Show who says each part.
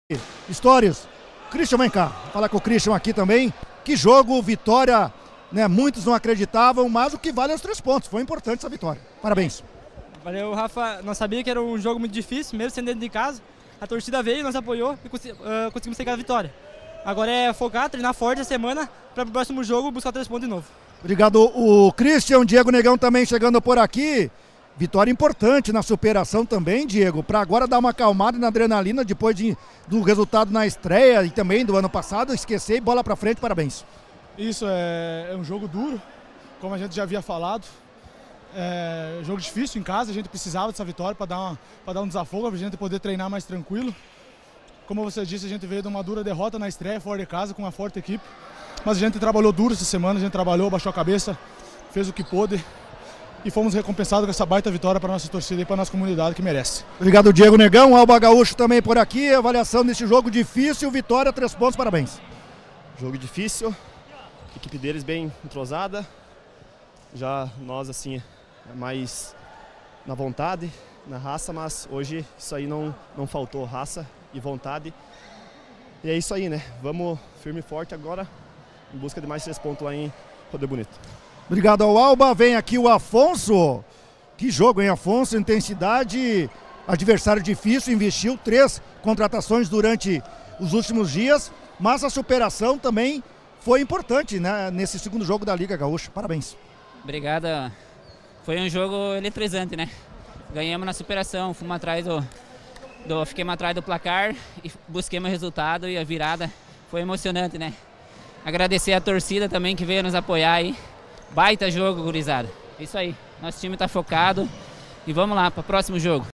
Speaker 1: Histórias. Christian, vem cá. Falar com o Christian aqui também. Que jogo, vitória, né? Muitos não acreditavam, mas o que vale é os 3 pontos. Foi importante essa vitória. Parabéns.
Speaker 2: Valeu, Rafa. Nós sabíamos que era um jogo muito difícil, mesmo sendo dentro de casa. A torcida veio, nos apoiou e conseguimos pegar a vitória. Agora é focar, treinar forte a semana para o próximo jogo buscar 3 pontos de novo. Obrigado,
Speaker 1: o Christian. Diego Negão também chegando por aqui. Vitória importante na superação também, Diego, para agora dar uma acalmada na adrenalina depois do resultado na estreia e também do ano passado, esquecer e bola para frente, parabéns.
Speaker 3: Isso, é um jogo duro, como a gente já havia falado, é um jogo difícil em casa, a gente precisava dessa vitória para dar um desafogo, para a gente poder treinar mais tranquilo. Como você disse, a gente veio de uma dura derrota na estreia, fora de casa, com uma forte equipe, mas a gente trabalhou duro essa semana, a gente trabalhou, baixou a cabeça, fez o que pôde. E fomos recompensados com essa baita vitória para a nossa torcida e para a nossa comunidade que merece.
Speaker 1: Obrigado, Diego Negão. Alba Gaúcho também por aqui. Avaliação desse jogo difícil. Vitória, 3 pontos, parabéns.
Speaker 4: Jogo difícil. A equipe deles bem entrosada. Já nós, assim, mais na vontade, na raça, mas hoje isso aí não faltou, raça e vontade. E é isso aí, né? Vamos firme e forte agora em busca de mais 3 pontos lá em Rodeio Bonito.
Speaker 1: Obrigado ao Alba, vem aqui o Afonso. Que jogo, hein, Afonso? Intensidade, adversário difícil, investiu 3 contratações durante os últimos dias, mas a superação também foi importante, né, nesse segundo jogo da Liga Gaúcha. Parabéns.
Speaker 5: Obrigado. Foi um jogo eletrizante, né? Ganhamos na superação, fomos atrás fiquemos atrás do placar e busquemos o resultado e a virada foi emocionante, né? Agradecer a torcida também que veio nos apoiar aí. Baita jogo, gurizada. Isso aí, nosso time tá focado e vamos lá para o próximo jogo.